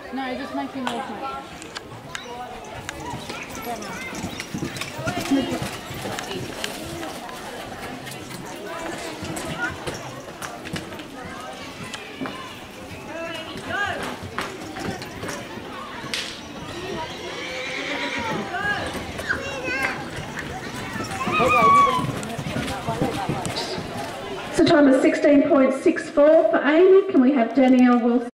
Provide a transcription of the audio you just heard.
No, just make him walk, mate. So time is 16.64 for Amy. Can we have Danielle Wilson?